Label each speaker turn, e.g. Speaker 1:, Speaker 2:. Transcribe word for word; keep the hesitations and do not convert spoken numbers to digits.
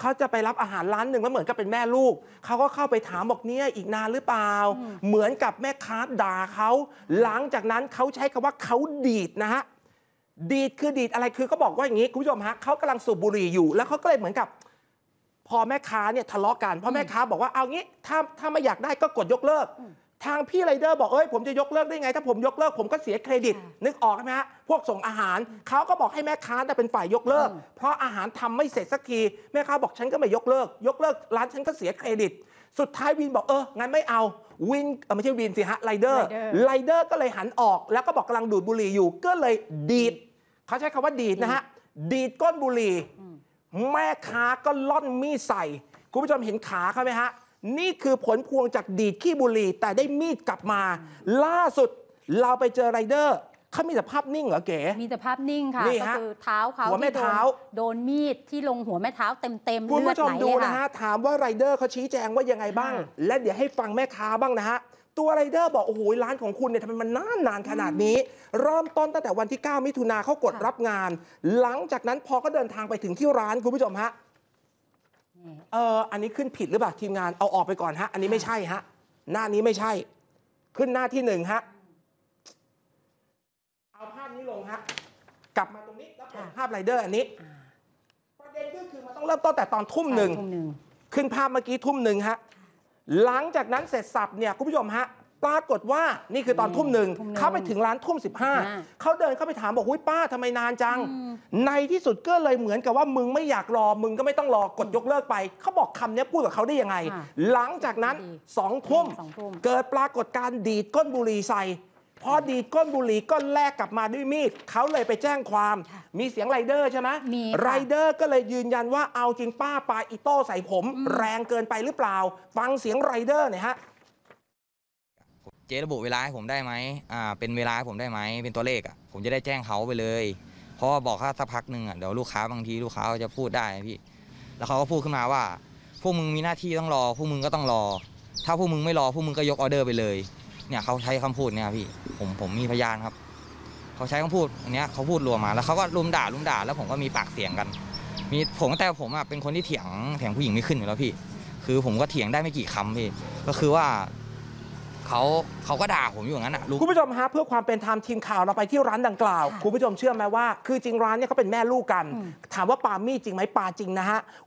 Speaker 1: เขาจะไปรับอาหารร้านหนึ่งแล้วเหมือนกับเป็นแม่ลูกเขาก็เข้าไปถามบอกเนี่ยอีกนานหรือเปล่าเหมือนกับแม่ค้าด่าเขาหลังจากนั้นเขาใช้คำว่าเขาดีดนะฮะดีดคือดีดอะไรคือเขาบอกว่าอย่างนี้คุณผู้ชมฮะเขากำลังสูบบุหรี่อยู่แล้วเขาก็เลยเหมือนกับพอแม่ค้าเนี่ยทะเลาะกันเพราะแม่ค้าบอกว่าเอางี้ถ้าถ้าไม่อยากได้ก็กดยกเลิกทางพี่ไรเดอร์บอกเอ้ยผมจะยกเลิกได้ไงถ้าผมยกเลิกผมก็เสียเครดิตนึกออกไหมฮะพวกส่งอาหารเขาก็บอกให้แม่ค้าเป็นฝ่ายยกเลิกเพราะอาหารทำไม่เสร็จสักทีแม่ค้าบอกฉันก็ไม่ยกเลิกยกเลิกร้านฉันก็เสียเครดิตสุดท้ายวินบอกเอองั้นไม่เอาวินเออไม่ใช่วินสิฮะไรเดอร์ไรเดอร์ก็เลยหันออกแล้วก็บอกกำลังดูดบุหรี่อยู่ก็เลยดีดเขาใช้คำว่าดีดนะฮะดีดก้นบุหรี่แม่ค้าก็ล่อนมีดใส่คุณผู้ชมเห็นขาเขาไหมฮะนี่คือผลพวงจากดีดขี้บุหรี่แต่ได้มีดกลับมาล่าสุดเราไปเจอไรเดอร์เขามีแต่ภาพนิ่งเหรอเก๋
Speaker 2: มีแต่ภาพนิ่งค่ะก็คือเท้าเขา
Speaker 1: หัวแม่เท้า
Speaker 2: โดนมีดที่ลงหัวแม่เท้าเต็มเต็ม
Speaker 1: คุณผู้ชมดูนะฮะถามว่าไรเดอร์เขาชี้แจงว่ายังไงบ้างและเดี๋ยวให้ฟังแม่ค้าบ้างนะฮะตัวไรเดอร์บอกโอ้โหร้านของคุณเนี่ยทำไมมันนานนานขนาดนี้เริ่มต้นตั้งแต่วันที่เก้ามิถุนาเขากดรับงานหลังจากนั้นพอก็เดินทางไปถึงที่ร้านคุณผู้ชมฮะเอออันนี้ขึ้นผิดหรือเปล่าทีมงานเอาออกไปก่อนฮะอันนี้ไม่ใช่ฮะหน้านี้ไม่ใช่ขึ้นหน้าที่หนึ่งฮะเอาภาพนี้ลงฮะกลับมาตรงนี้แล้วเปิดภาพไรเดอร์อันนี้ประเด็นก็คือมันต้องเริ่มต้นแต่ตอนทุ่มหนึ่งขึ้นภาพเมื่อกี้ทุ่มหนึ่งฮะหลังจากนั้นเสร็จสับเนี่ยคุณผู้ชมฮะปรากฏว่านี่คือตอนทุ่มหนึ่งเขาไปถึงร้านทุ่มสิบห้าเขาเดินเข้าไปถามบอกหุ้ยป้าทำไมนานจังในที่สุดก็เลยเหมือนกับว่ามึงไม่อยากรอมึงก็ไม่ต้องรอกดยกเลิกไปเขาบอกคำนี้พูดกับเขาได้ยังไงหลังจากนั้นสองทุ่มเกิดปรากฏการดีดก้นบุหรี่ใส่พอดีดก้นบุหรี่ก็แลกกลับมาด้วยมีดเขาเลยไปแจ้งความมีเสียงไรเดอร์ใช่ไหมไรเดอร์ก็เลยยืนยันว่าเอาจริงป้าปาอิโต้ใส่ผมแรงเกินไปหรือเปล่าฟังเสียงไรเดอร์หน่อยฮะ
Speaker 3: เจ๊ระบุเวลาให้ผมได้ไหมอ่าเป็นเวลาให้ผมได้ไหมเป็นตัวเลขอ่ะผมจะได้แจ้งเขาไปเลยเพราะว่าบอกถ้าสักพักหนึ่งอ่ะเดี๋ยวลูกค้าบางทีลูกค้าจะพูดได้พี่แล้วเขาก็พูดขึ้นมาว่าพวกมึงมีหน้าที่ต้องรอพวกมึงก็ต้องรอถ้าพวกมึงไม่รอพวกมึงก็ยกออเดอร์ไปเลยเนี่ยเขาใช้คำพูดเนี่ยพี่ผมผมมีพยานครับเขาใช้คำพูดอันเนี้ยเขาพูดรวมมาแล้วเขาก็รุมด่ารุมด่าแล้วผมก็มีปากเสียงกันมีผมแต่ผมอ่ะเป็นคนที่เถียงเถียงผู้หญิงไม่ขึ้นอยู่แล้วพี่คือผมก็เถียงได้ไม่กี่คำพี่ก็คือว่าเขาเขาก็ด่าผมอยู่อย่างนั้นอ่ะ
Speaker 1: คุณผู้ชมฮะเพื่อความเป็นธรรมทีมข่าวเราไปที่ร้านดังกล่าวคุณผู้ชมเชื่อไหมว่าคือจริงร้านเนี่ยเขาเป็นแม่ลูกกันถามว่าปามีดจริงไหมปาจริงนะฮะ